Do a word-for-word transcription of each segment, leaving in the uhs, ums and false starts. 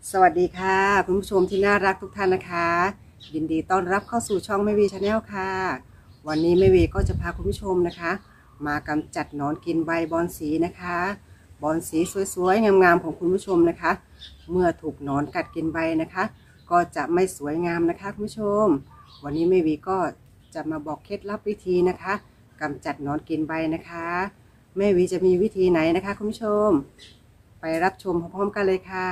สวัสดีค่ะคุณผู้ชมที่น่ารักทุกท่านนะคะยินดีต้อนรับเข้าสู่ช่องแม่วีชาแนลค่ะวันนี้แม่วีก็จะพาคุณผู้ชมนะคะมากำจัดหนอนกินใบบอนสีนะคะบอนสีสวยๆงามๆของคุณผู้ชมนะคะเมื่อถูกหนอนกัดกินใบนะคะก็จะไม่สวยงามนะคะคุณผู้ชมวันนี้แม่วีก็จะมาบอกเคล็ดลับวิธีนะคะกำจัดหนอนกินใบนะคะแม่วีจะมีวิธีไหนนะคะคุณผู้ชมไปรับชมพร้อมๆกันเลยค่ะ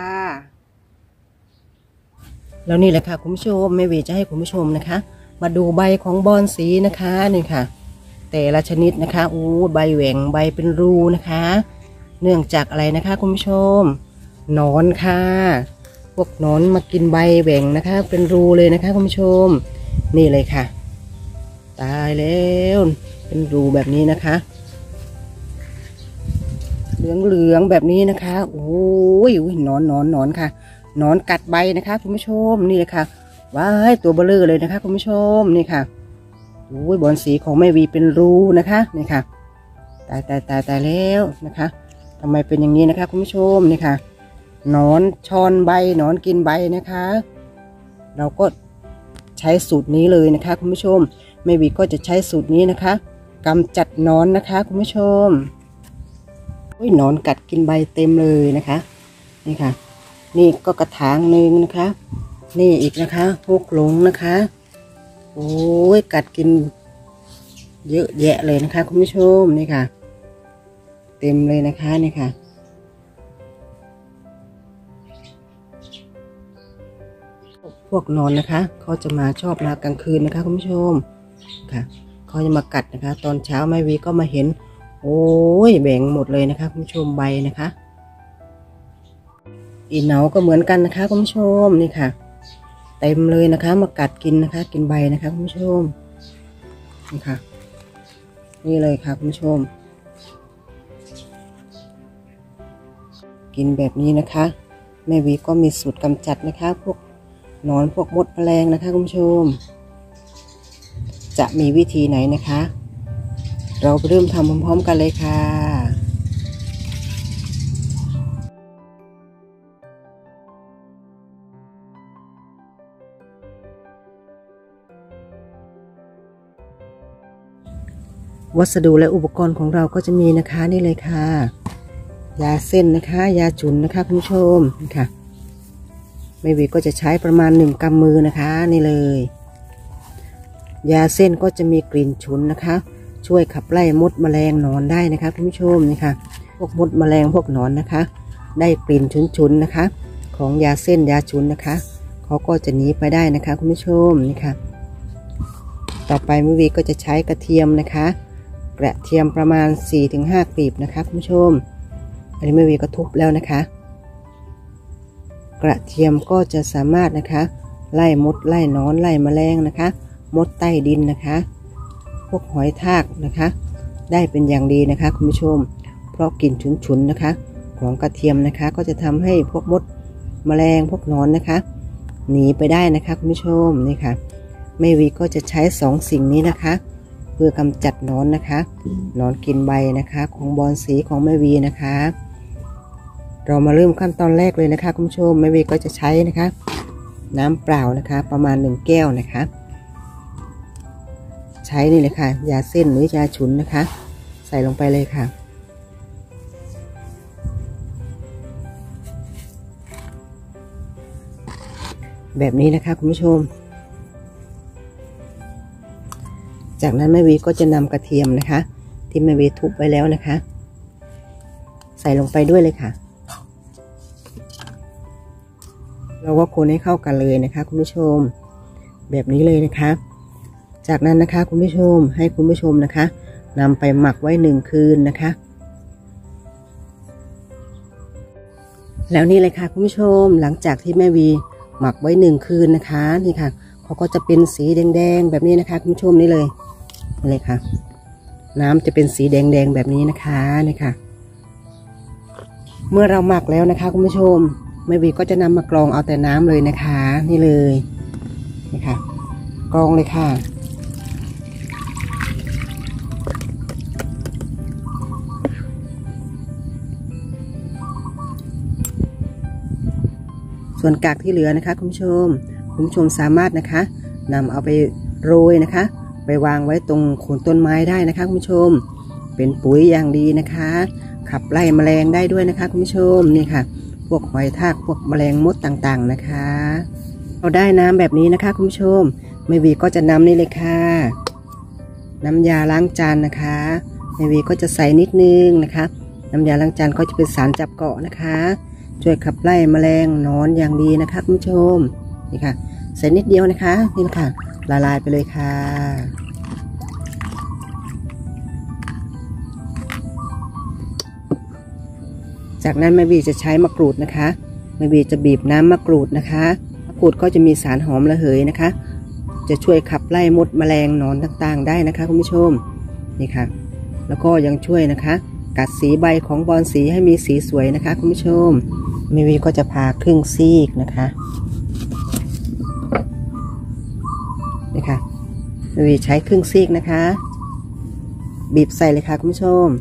แล้วนี่แหละค่ะคุณผู้ชมแม่วีจะให้คุณผู้ชมนะคะมาดูใบของบอนสีนะคะนี่ค่ะแต่ละชนิดนะคะอู้ใบแหว่งใบเป็นรูนะคะเนื่องจากอะไรนะคะคุณผู้ชมหนอนค่ะพวกหนอนมากินใบแหว่งนะคะเป็นรูเลยนะคะคุณผู้ชมนี่เลยค่ะตายแล้วเป็นรูแบบนี้นะคะเหลืองๆแบบนี้นะคะโอ้ยหนอนหนอนหนอนค่ะหนอนกัดใบนะคะคุณผู้ชมนี่เลยค่ะว้ายตัวเบลอเลยนะคะคุณผู้ชมนี่ค่ะโอ้ยบอนสีของแม่วีเป็นรูนะคะนี่ค่ะตายตายตายตายแล้วนะคะทำไมเป็นอย่างนี้นะคะคุณผู้ชมนี่ค่ะหนอนชอนใบหนอนกินใบนะคะเราก็ใช้สูตรนี้เลยนะคะคุณผู้ชมแม่วีก็จะใช้สูตรนี้นะคะกำจัดหนอนนะคะคุณผู้ชมโอ้ยหนอนกัดกินใบเต็มเลยนะคะนี่ค่ะนี่ก็กระถางหนึ่งนะคะนี่อีกนะคะพวกหลงนะคะโอ้ยกัดกินเยอะแยะเลยนะคะคุณผู้ชมนี่ค่ะเต็มเลยนะคะนี่ค่ะพวกนอนนะคะเขาจะมาชอบมากลางคืนนะคะคุณผู้ชมค่ะเขาจะมากัดนะคะตอนเช้าแม่วีก็มาเห็นโอ้ยแบ่งหมดเลยนะคะคุณผู้ชมใบนะคะอีเหนาก็เหมือนกันนะคะคุณผู้ชมนี่ค่ะเต็มเลยนะคะมากัดกินนะคะกินใบนะคะคุณผู้ชมนี่ค่ะนี่เลยค่ะคุณผู้ชมกินแบบนี้นะคะแม่วีก็มีสูตรกำจัดนะคะพวกหนอนพวกมดแมลงนะคะคุณผู้ชมจะมีวิธีไหนนะคะเราไปเริ่มทำพร้อมๆกันเลยค่ะวัสดุและอุปกรณ์ของเราก็จะมีนะคะนี่เลยค่ะยาเส้นนะคะยาฉุนนะคะคุณผู้ชมนี่ค่ะแม่วีก็จะใช้ประมาณหนึ่งกำมือนะคะนี่เลยยาเส้นก็จะมีกลิ่นฉุนนะคะช่วยขับไล่มดแมลงหนอนได้นะคะคุณผู้ชมนี่ค่ะพวกมดแมลงพวกหนอนนะคะได้กลิ่นฉุนๆนะคะของยาเส้นยาฉุนนะคะเขาก็จะหนีไปได้นะคะคุณผู้ชมนี่ค่ะต่อไปแม่วีก็จะใช้กระเทียมนะคะกระเทียมประมาณ สี่ถึงห้า กลีบนะคะคุณผู้ชมอันนี้แม่วีก็ทุบแล้วนะคะกระเทียมก็จะสามารถนะคะไล่มดไล่หนอนไล่แมลงนะคะมดใต้ดินนะคะพวกหอยทากนะคะได้เป็นอย่างดีนะคะคุณผู้ชมเพราะกลิ่นฉุนๆนะคะของกระเทียมนะคะก็จะทำให้พวกมดแมลงพวกหนอนนะคะหนีไปได้นะคะคุณผู้ชมนี่ค่ะแม่วีก็จะใช้สองสิ่งนี้นะคะเพื่อกำจัดหนอนนะคะหนอนกินใบนะคะของบอนสีของแม่วีนะคะเรามาเริ่มขั้นตอนแรกเลยนะคะคุณผู้ชมแม่วีก็จะใช้นะคะน้ำเปล่านะคะประมาณหนึ่งแก้วนะคะใช้นี่เลยค่ะยาเส้นหรือยาฉุนนะคะใส่ลงไปเลยค่ะแบบนี้นะคะคุณผู้ชมจากนั้นแม่วีก็จะนำกระเทียมนะคะที่แม่วีทุบไว้แล้วนะคะใส่ลงไปด้วยเลยค่ะเราก็คนให้เข้ากันเลยนะคะคุณผู้ชมแบบนี้เลยนะคะจากนั้นนะคะคุณผู้ชมให้คุณผู้ชมนะคะนำไปหมักไว้หนึ่งคืนนะคะแล้วนี่เลยค่ะคุณผู้ชมหลังจากที่แม่วีหมักไว้หนึ่งคืนนะคะนี่ค่ะเขาก็จะเป็นสีแดงๆแบบนี้นะคะคุณผู้ชมนี่เลยนี่เลยค่ะน้ำจะเป็นสีแดงๆแบบนี้นะคะนี่ค่ะเมื่อเราหมักแล้วนะคะคุณผู้ชมแม่วีก็จะนำมากรองเอาแต่น้ำเลยนะคะนี่เลยนี่ค่ะกรองเลยค่ะส่วนกากที่เหลือนะคะคุณผู้ชมคุณผู้ชมสามารถนะคะนำเอาไปโรยนะคะไปวางไว้ตรงโคนต้นไม้ได้นะคะคุณผู้ชมเป็นปุ๋ยอย่างดีนะคะขับไล่แมลงได้ด้วยนะคะคุณผู้ชมนี่ค่ะพวกหอยทากพวกแมลงมดต่างๆนะคะเราได้น้ำแบบนี้นะคะคุณผู้ชมแม่วีก็จะนำนี่เลยค่ะน้ำยาล้างจานนะคะแม่วีก็จะใส่นิดนึงนะคะน้ำยาล้างจานก็จะเป็นสารจับเกาะนะคะช่วยขับไล่แมลงหนอนอย่างดีนะคะคุณผู้ชมนี่ค่ะใส่นิดเดียวนะคะนี่แหละค่ะละลายไปเลยค่ะจากนั้นแม่วีจะใช้มะกรูดนะคะแม่วีจะบีบน้ำมะกรูดนะคะมะกรูดก็จะมีสารหอมระเหยนะคะจะช่วยขับไล่มดแมลงหนอนต่างๆได้นะคะคุณผู้ชมนี่ค่ะแล้วก็ยังช่วยนะคะกัดสีใบของบอนสีให้มีสีสวยนะคะคุณผู้ชมแม่วีก็จะผ่าครึ่งซีกนะคะนี่ค่ะแม่วีใช้ครึ่งซีกนะคะบีบใส่เลยค่ะคุณผู้ชม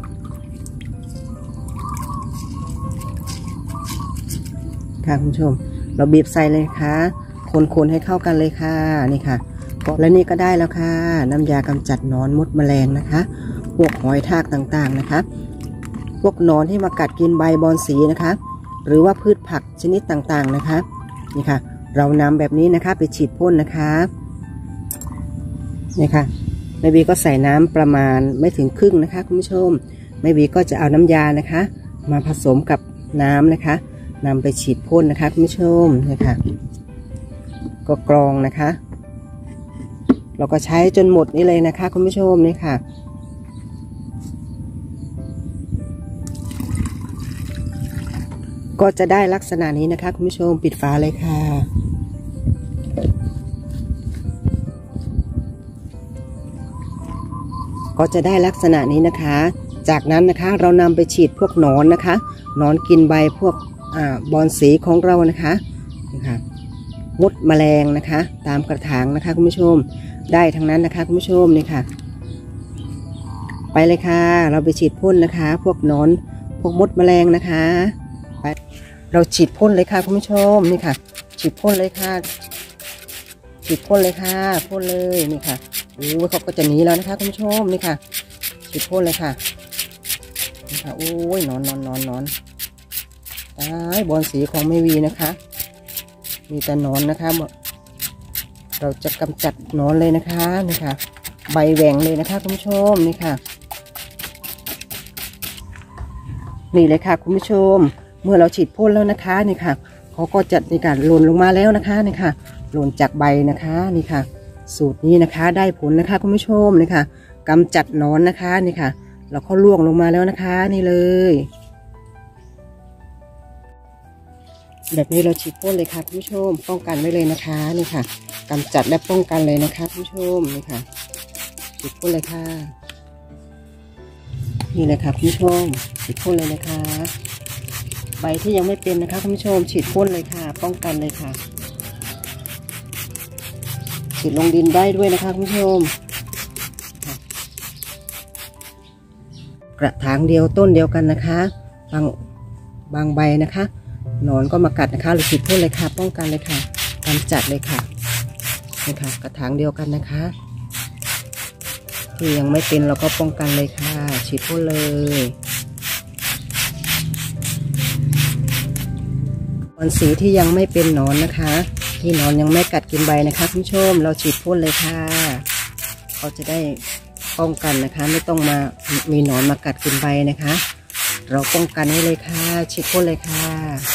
ค่ะคุณผู้ชมเราบีบใส่เลยค่ะคนๆให้เข้ากันเลยค่ะนี่ค่ะแล้วนี่ก็ได้แล้วค่ะน้ำยากำจัดหนอนมดแมลงนะคะพวกหอยทากต่างๆนะคะพวกหนอนที่มากัดกินใบบอนสีนะคะหรือว่าพืชผักชนิดต่างๆนะคะนี่ค่ะเรานำแบบนี้นะคะไปฉีดพ่นนะคะนี่ค่ะแม่บีก็ใส่น้ำประมาณไม่ถึงครึ่งนะคะคุณผู้ชมแม่บีก็จะเอาน้ำยานะคะมาผสมกับน้ำนะคะนำไปฉีดพ่นนะคะคุณผู้ชมนี่ค่ะก็กรองนะคะเราก็ใช้จนหมดนี่เลยนะคะคุณผู้ชมนี่ค่ะก็จะได้ลักษณะนี้นะคะคุณผู้ชมปิดฝาเลยค่ะก็จะได้ลักษณะนี้นะคะจากนั้นนะคะเรานำไปฉีดพวกหนอนนะคะหนอนกินใบพวกอ่าบอนสีของเรานะคะนะคะมดแมลงนะคะตามกระถางนะคะคุณผู้ชมได้ทั้งนั้นนะคะคุณผู้ชมนี่ค่ะไปเลยค่ะเราไปฉีดพ่นนะคะพวกหนอนพวกมดแมลงนะคะไปเราฉีดพ่นเลยค่ะคุณผู้ชมนี่ค่ะฉีดพ่นเลยค่ะฉีดพ่นเลยค่ะพ่นเลยนี่ค่ะโอ้เขาก็จะหนีแล้วนะคะคุณผู้ชมนี่ค่ะฉีดพ่นเลยค่ะนี่ค่ะโอ้ยนอนนอนนอนนอนตายบอนสีของแม่วีนะคะมีแต่นอนนะคะเราจะกำจัดนอนเลยนะคะนี่ค่ะใบแหว่งเลยนะคะคุณผู้ชมนี่ค่ะนี่เลยค่ะคุณผู้ชมเมื่อเราฉีดพ่นแล้วนะคะนี่ค่ะเขาก็จะในการหล่นลงมาแล้วนะคะนี่ค่ะหล่นจากใบนะคะนี่ค่ะสูตรนี้นะคะได้ผลนะคะคุณผู้ชมนี่ค่ะกำจัดนอนนะคะนี่ค่ะเราก็ล่วงลงมาแล้วนะคะนี่เลยแบบนี้เราฉีดพ่นเลยค่ะคุณผู้ชมป้องกันไว้เลยนะคะนี่ค่ะกำจัดและป้องกันเลยนะคะคุณผู้ชมนี่ค่ะฉีดพ่นเลยค่ะนี่เลยค่ะคุณผู้ชมฉีดพ่นเลยนะคะใบที่ยังไม่เป็นนะคะคุณผู้ชมฉีดพ่นเลยค่ะป้องกันเลยค่ะฉีดลงดินได้ด้วยนะคะคุณผู้ชมกระถางเดียวต้นเดียวกันนะคะบางบางใบนะคะหนอนก็มากัดนะคะหรือฉีดพ่นเลยค่ะป้องกันเลยค่ะกำจัดเลยค่ะนี่ค่ะกระถางเดียวกันนะคะที่ยังไม่เป็นเราก็ป้องกันเลยค่ะฉีดพ่นเลยบอนสีที่ยังไม่เป็นหนอนนะคะที่หนอนยังไม่กัดกินใบนะคะคุณผู้ชมเราฉีดพ่นเลยค่ะเขาจะได้ป้องกันนะคะไม่ต้องมามีหนอนมากัดกินใบนะคะเราป้องกันให้เลยค่ะฉีดพ่นเลยค่ะ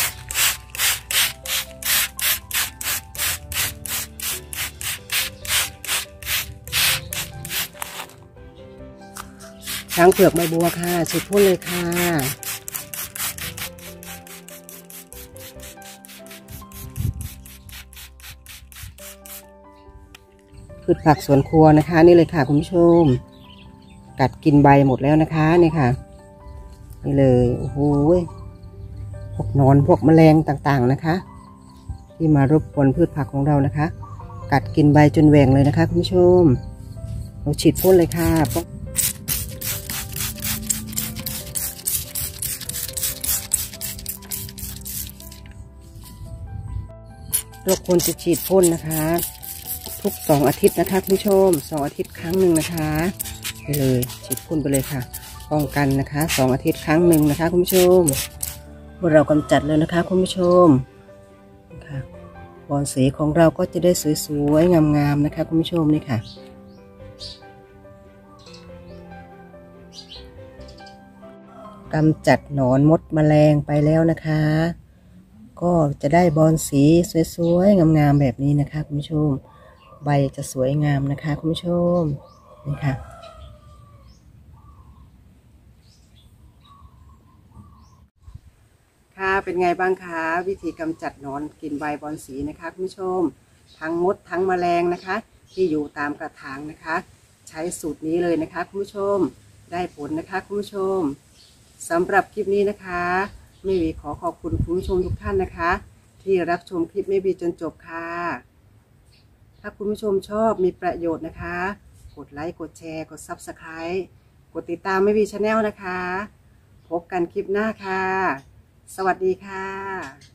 ช้างเผือกใบบัวค่ะฉีดพ่นเลยค่ะพืชผักสวนครัวนะคะนี่เลยค่ะคุณผู้ชมกัดกินใบหมดแล้วนะคะนี่ค่ะนี่เลยโอ้โหพวกนอนพวกแมลงต่างๆนะคะที่มารบกวนพืชผักของเรานะคะกัดกินใบจนแหว่งเลยนะคะคุณผู้ชมเราฉีดพ่นเลยค่ะเราควรจะฉีดพ่นนะคะ ทุกสองอาทิตย์นะคะคุณผู้ชมสองอาทิตย์ครั้งหนึ่งนะคะไปเลยฉีดพ่นไปเลยค่ะป้องกันนะคะสองอาทิตย์ครั้งหนึ่งนะคะคุณผู้ชมเมื่อเรากำจัดเลยนะคะคุณผู้ชมค่ะบอนสีของเราก็จะได้สวยๆงามๆนะคะคุณผู้ชมนี่ค่ะกำจัดหนอนมดแมลงไปแล้วนะคะก็จะได้บอนสีสวยๆงามๆแบบนี้นะคะคุณผู้ชมใบจะสวยงามนะคะคุณผู้ชมนี่ค่ะค่ะเป็นไงบ้างคะวิธีกำจัดหนอนกินใบบอนสีนะคะคุณผู้ชมทั้งมดทั้งแมลงนะคะที่อยู่ตามกระถางนะคะใช้สูตรนี้เลยนะคะคุณผู้ชมได้ผลนะคะคุณผู้ชมสำหรับคลิปนี้นะคะแม่วีขอขอบคุณคุณผู้ชมทุกท่านนะคะที่รับชมคลิปแม่วีจนจบค่ะถ้าคุณผู้ชมชอบมีประโยชน์นะคะกดไลค์กดแชร์กดซับสไครต์กดติดตามแม่วีชาแนลนะคะพบกันคลิปหน้าค่ะสวัสดีค่ะ